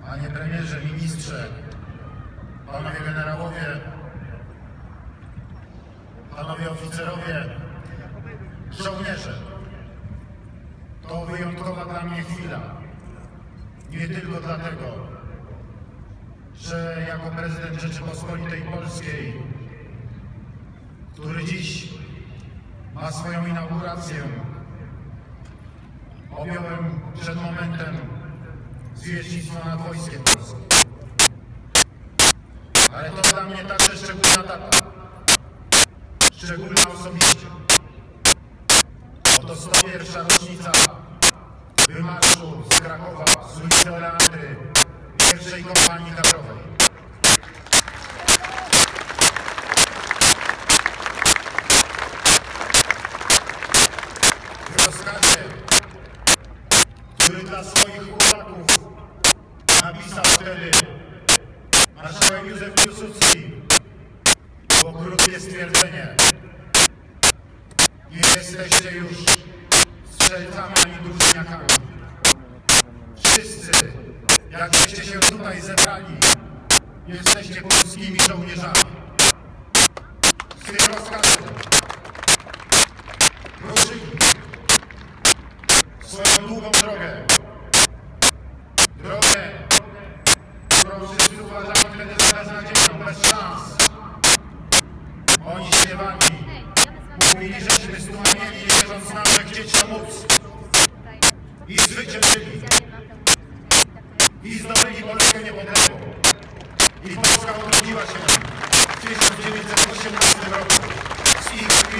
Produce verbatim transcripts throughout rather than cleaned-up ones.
Panie premierze, ministrze, panowie generałowie, panowie oficerowie, żołnierze. To wyjątkowa dla mnie chwila. Nie tylko dlatego, że jako prezydent Rzeczypospolitej Polskiej, który dziś ma swoją inaugurację, objąłem przed momentem zwierzchnictwo nad Wojskiem Polskim. Ale to dla mnie także szczególna data, szczególna osobiście. Oto sto pierwsza rocznica wymarszu z Krakowa, z ulicy Oleandry, pierwszej kompanii kadrowej. W rozkazie, który dla swoich chłopaków napisał wtedy marszałek Józef Piłsudski, było krótkie stwierdzenie: nie jesteście już strzelcami ani drużyniakami. Wszyscy, jakbyście się tutaj zebrali, jesteście polskimi żołnierzami. Z tym rozkazem ruszyli swoją długą drogę. Drogę, którą wszyscy uważali wtedy za beznadziejną, bez szans. Oni śpiewali, mówili, żeśmy stłumieli, nie wierząc nam, że chcieć to móc. I zwyciężyli. I zdobyli Polskę niepodległą. I Polska odrodziła się w tysiąc dziewięćset osiemnastym roku z ich krwi.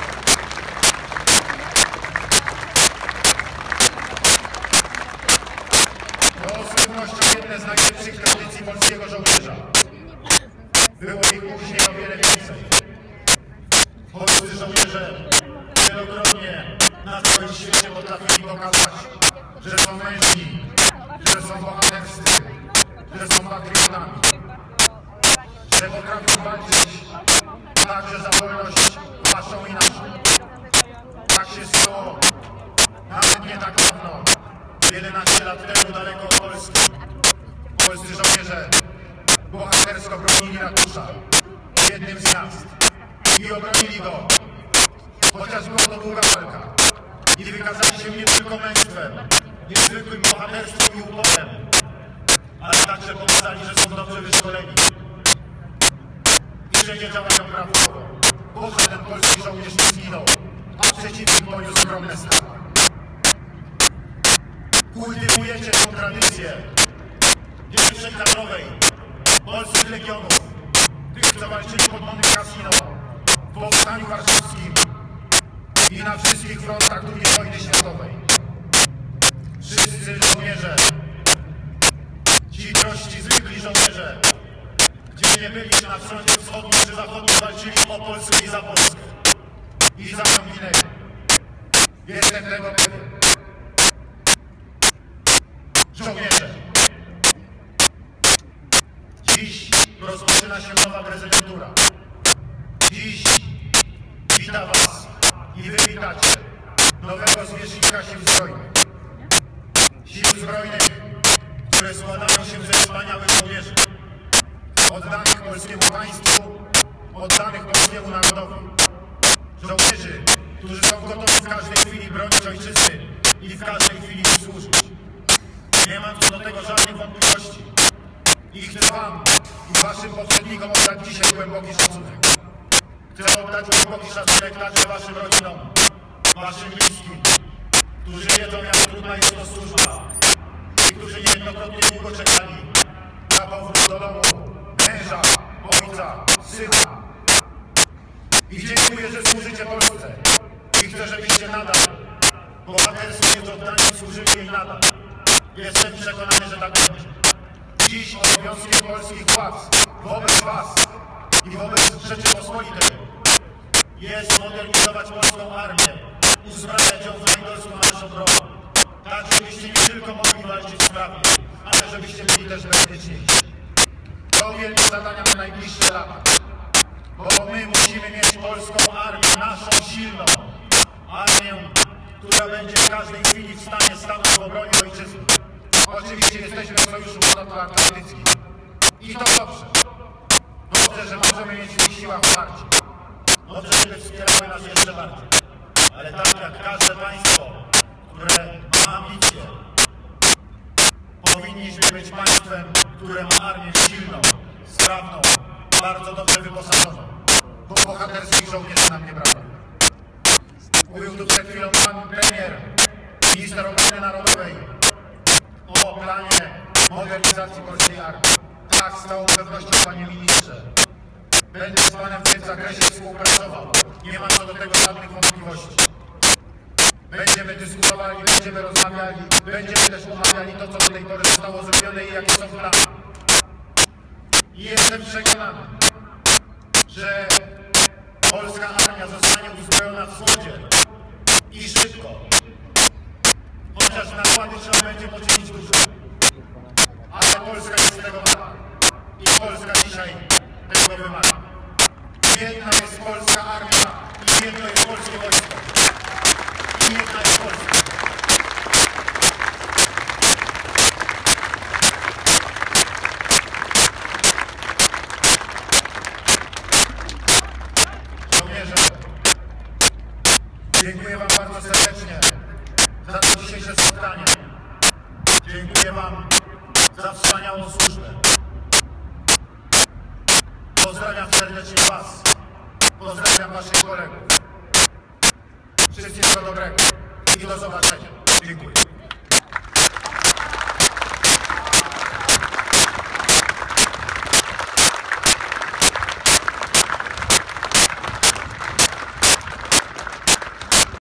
To z pewnością jedne z najlepszych tradycji polskiego żołnierza. Było ich później o wiele więcej. Polscy żołnierze wielokrotnie na całym świecie potrafili pokazać, że są mężni, że są bohaterscy, że są patriotami, że potrafią walczyć także za wolność waszą i naszą. Tak się stało nawet nie tak dawno, jedenaście lat temu daleko od Polski. Polscy żołnierze bohatersko bronili ratusza w jednym z miast i obronili go, chociaż była to długa walka. I wykazali się nie tylko męstwem, niezwykłym bohaterstwem i uporem, ale także pokazali, że są dobrze wyszkoleni i że nie działają prawidłowo, bo żaden polski żołnierz nie zginął, a przeciwnik poniósł ogromne straty. Kultywujecie tę tradycję pierwszej kadrowej polskich legionów, tych, co walczyli pod Monte Cassino, w powstaniu warszawskim i na wszystkich frontach drugiej wojny światowej. Wszyscy żołnierze, ci prości, zwykli żołnierze, gdzie nie byli, czy na froncie wschodnim, czy zachodnim, walczyli o Polskę i za Polskę. I za nią ginęli. Jestem tego pewien. Żołnierze, dziś rozpoczyna się nowa prezydentura. Dziś wita was i wy witacie nowego zwierzchnika Sił Zbrojnych. Sił Zbrojnych, które składają się ze wspaniałych żołnierzy, oddanych polskiemu państwu, oddanych polskiemu narodowi. Żołnierzy, którzy są gotowi w każdej chwili bronić ojczyzny i w każdej chwili im służyć. Nie mam co do tego żadnych wątpliwości. I chcę wam i waszym poprzednikom oddać dzisiaj głęboki szacunek. Chcę oddać głęboki szacunek także waszym rodzinom, waszym bliskim, którzy wiedzą, jak trudna jest to służba i którzy niejednokrotnie długo czekali na powrót do domu męża, ojca, syna. I dziękuję, że służycie Polsce i chcę, żebyście nadal bohaterstwo jest oddaniem służyli jej nadal. Jestem przekonany, że tak będzie. Dziś obowiązkiem polskich władz wobec was i wobec Rzeczypospolitej jest modernizować polską armię, uzbrajać ją w najdolską naszą broń, tak żebyście nie tylko mogli walczyć sprawnie, ale żebyście byli też bezpieczniejsi. To wielkie zadania na najbliższe lata, bo my musimy mieć polską armię, naszą silną armię, która będzie w każdej chwili w stanie stanąć w obronie ojczyzny. Oczywiście jesteśmy w Sojuszu Północnoatlantyckim. I to dobrze. Dobrze, że możemy mieć w ich siłach wsparcie. Dobrze, żeby wspierały nas jeszcze bardziej. Ale tak jak każde państwo, które ma ambicje, powinniśmy być państwem, które ma armię silną, sprawną, bardzo dobrze wyposażoną. Bo bohaterskich żołnierzy nam nie brakuje. Mówił tu przed chwilą pan premier, minister obrony narodowej o planie modernizacji polskiej armii. Tak, z całą pewnością, panie ministrze. Będę z panem w tym zakresie współpracował. Nie mam co do tego żadnych wątpliwości. Będziemy dyskutowali, będziemy rozmawiali, będziemy też omawiali to, co do tej pory zostało zrobione i jakie są plany. I jestem przekonany, że polska armia zostanie uzbrojona w wschodzie i szybko. Chociaż nakłady trzeba będzie poczynić dużo. Ale Polska jest tego warta. I Polska dzisiaj tego wymaga. Jedna jest polska armia i jedno jest polskie wojsko. I jedna jest Polska. Żołnierze, dziękuję wam bardzo serdecznie za to dzisiejsze spotkanie. Dziękuję wam za wspaniałą służbę. Pozdrawiam serdecznie was. Pozdrawiam waszych kolegów. Wszystkiego dobrego i do zobaczenia. Dziękuję.